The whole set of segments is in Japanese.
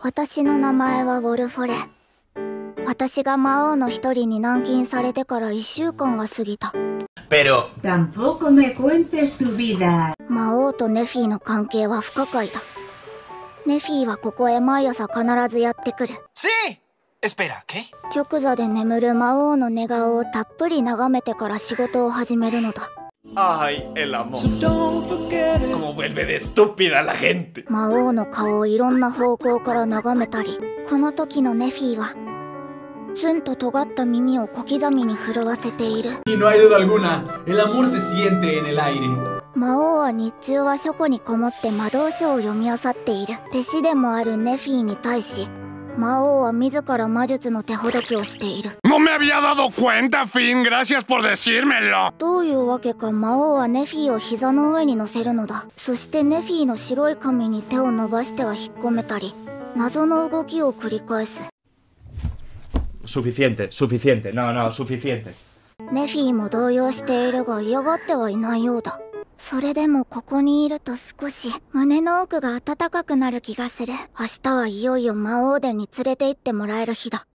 私の名前はウォルフォレ。私が魔王の一人に軟禁されてから1週間が過ぎた。 Pero Tampoco me cuentes tu vida. 魔王とネフィの関係は不可解だ。ネフィはここへ毎朝必ずやってくる。 sí. Espera, ¿qué? 玉座で眠る魔王の寝顔をたっぷり眺めてから仕事を始めるのだ。 Ay, el amor. Como vuelve de estúpida la gente. 魔王の顔をいろんな方向から眺めたり、この時のネフィはツンと尖った耳を小刻みに震わせている。 Y no hay duda alguna, el amor se siente en el aire. 魔王は日中は書庫にこもって魔導書を読み漁っている。弟子でもあるネフィに対し、魔王は自ら魔術の手ほどきをしている。 No me había dado cuenta, Finn. Gracias por decírmelo. どういうわけか魔王はネフィを膝の上に乗せるのだ。そしてネフィの白い髪に手を伸ばしては引っ込めたり、謎の動きを繰り返す。 Suficiente, suficiente. No, no, suficiente. ネフィも動揺しているが嫌がってはいないようだ。それでもここにいると少し胸の奥が温かくなる気がする。明日はいよいよ魔王殿に連れて行ってもらえる日だ。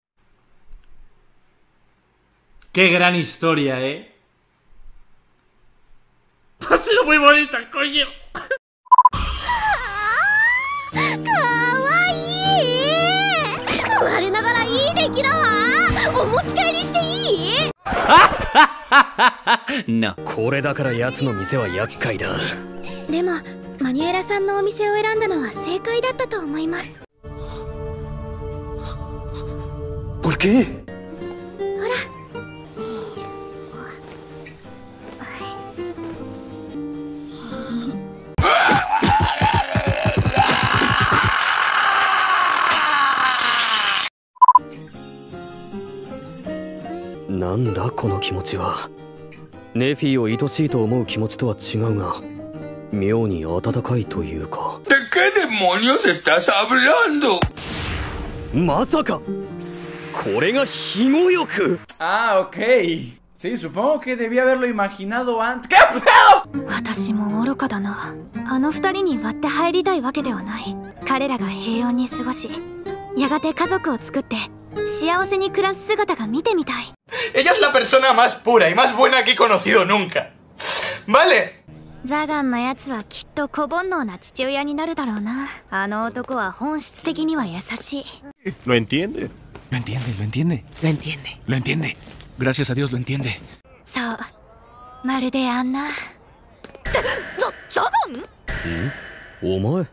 Qué gran historia, ¿eh? Ha sido muy bonita, coño. かわいい。我ながらいい出来だわ。お持ち帰りしていい？ No. これだから奴の店は厄介だ。 でもマニュエラさんのお店を選んだのは正解だったと思います。 ¿Por qué? なんだこの気持ちは。ネフィを愛しいと思う気持ちとは違うが、妙に温かいというか。 ¿De qué demonios estás hablando? まさかこれが庇護欲。 Ah, ok. Sí, supongo que debí haberlo imaginado antes. ¿Qué pedo? 私も愚かだな。あの二人に割って入りたいわけではない。彼らが平穏に過ごし、やがて家族を作って幸せに暮らす姿が見てみたい。 Ella es la persona más pura y más buena que he conocido nunca. ¿Vale? ザガンのやつはきっと小煩悩な父親になるだろうな。あの男は本質的には優しい。 ¿Lo entiende? Lo entiende, lo entiende. Lo entiende. Lo entiende. Gracias a Dios lo entiende. そう、まるであんな。ザガン？ お前。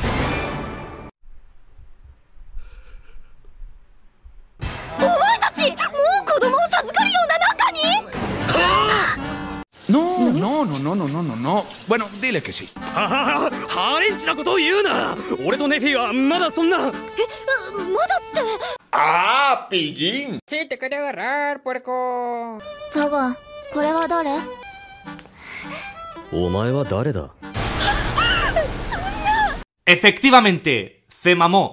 No, no, no, no, no, no, no, no. Bueno, dile que sí. ハーレンチなことを言うな。俺とネフィはまだそんな。 まだって。 ¡Ah, pillín! Sí, te quería agarrar, puerco. ザガン、これは誰？ お前は誰だ？ Efectivamente, se mamó.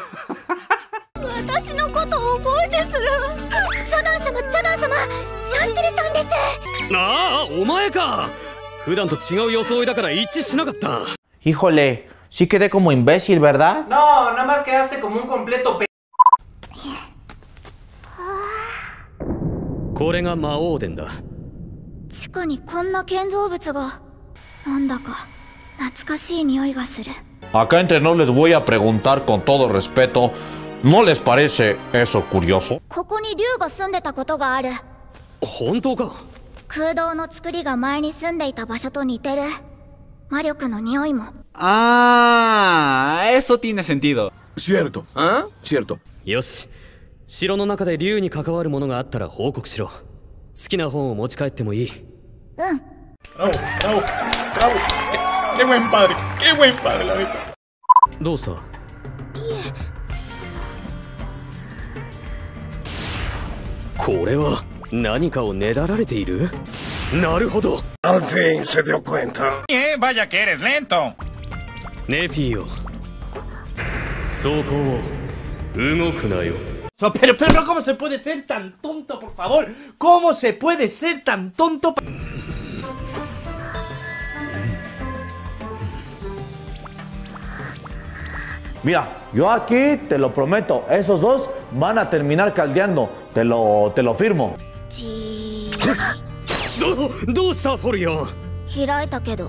私のことを覚えてする。ザガン様、ザガン様、シャンステルさんです。 ああ、お前か。普段と違う装いだから一致しなかった。 Híjole, sí quedé como imbécil, ¿verdad? No, nada más quedaste como un completo pe... これが魔王殿だ。 地下にこんな建造物が。なんだか懐かしい匂いがする。 Acá entre nos les voy a preguntar con todo respeto, ¿no les parece eso curioso? ここに竜が住んでたことがある。 本当か？ 空洞の作りが前に住んでいた場所と似てる。魔力の匂いも。 Ah, eso tiene sentido. Cierto. ¿Ah? Cierto. よし。城の中で竜に関わるものがあったら報告しろ。好きな本を持ち帰ってもいい。 うん。 Bravo, bravo, bravo. Qué buen padre, qué buen padre, la neta. どうした？いえ、これは何かをねだられている？なるほど。 Al fin se dio cuenta. Vaya que eres lento. ネフィよ。走行を動くなよ。 Pero, ¿cómo se puede ser tan tonto, por favor? ¿Cómo se puede ser tan tonto? Mira, yo aquí te lo prometo, esos dos van a terminar caldeando, te lo firmo. どうしたフォリア？ 開いたけど。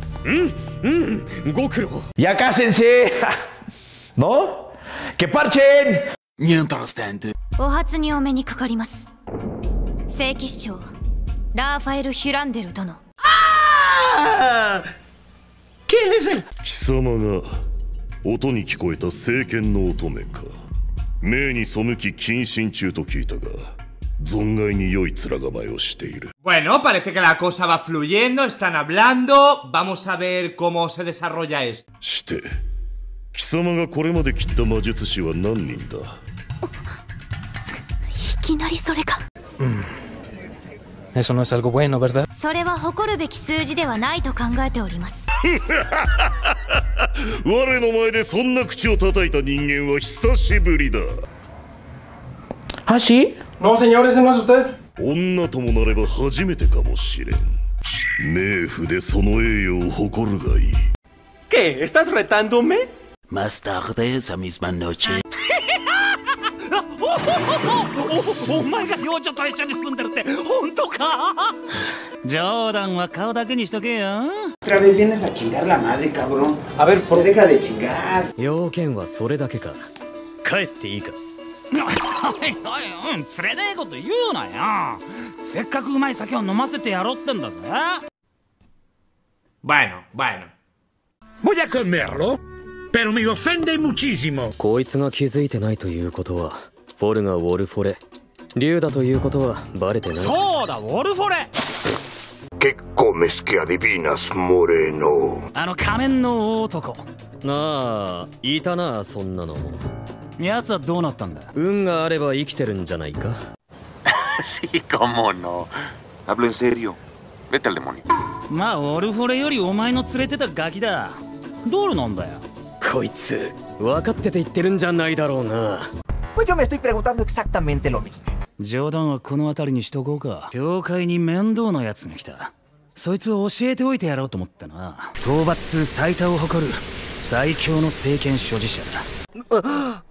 ご苦労。 Ya cásense. ¿No? ¡Que parchen! Mientras tanto. お初にお目にかかります。聖騎士長ラーファエル・ヒュランデル殿。 ¿Quién es él? 貴様が音に聞こえた聖剣の乙女か。命に背き謹慎中と聞いたが、存外に良い面構えをしている。 Bueno, parece que la cosa va fluyendo, están hablando. Vamos a ver cómo se desarrolla esto. して、貴様がこれまで切った魔術師は何人だ？ いきなりそれか。 Eso no es algo bueno, ¿verdad? それは誇るべき数字ではないと考えております。 我の前でそんな口を叩いた人間は久しぶりだ。 ¿Ah, sí? No, señor, ese no es usted. 女ともなれば初めてかもしれん。冥府でその栄誉を誇るがいい。 ¿Qué? ¿Estás retándome? Más tarde esa misma noche. お前が幼女と一緒に住んでるって本当か？冗談は顔だけにしとけよ。 Otra vez vienes a chingar la madre, cabrón. A ver, por deja de chingar. 要件はそれだけか。帰っていいか。 おいおい、つれねえこと言うなよ。せっかくうまい酒を飲ませてやろうってんだぜ。 Bueno. Voy a comerlo, pero me ofende muchísimo. こいつが気づいてないということは、フォルがウォルフォレ、竜だということはバレてない。 そうだ、ウォルフォレ。 ¿Qué comes que adivinas, moreno? 仮面の大男。 ああ、いたな、そんなの。 奴はどうなったんだ？ 運があれば生きてるんじゃないか。 Sí, cómo no. Hablo en serio. Vete al demonio. まあ、ウォルフォレよりお前の連れてたガキだ。どうなんだよ。 こいつ、分かってて言ってるんじゃないだろうな。 Pues yo me estoy preguntando exactamente lo mismo. 冗談はこの辺りにしとこうか。教会に面倒な奴が来た。そいつを教えておいてやろうと思ってな。討伐数最多を誇る最強の聖剣所持者だ。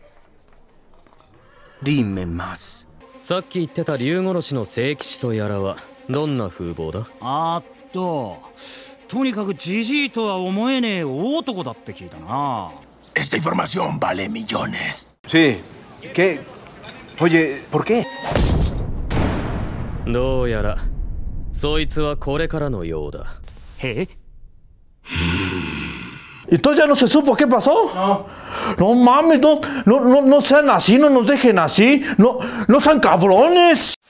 Dime más。 さっき言ってた竜殺しの聖騎士とやらはどんな風貌だ？ とにかくジジイとは思えねえ大男だって聞いたな。 Esta información vale millones. Sí. ¿Qué? Oye, ¿por qué? どうやらそいつはこれからのようだ。 ¿Entonces ya no se supo qué pasó? No. No mames, no sean así, no nos dejen así. No sean cabrones.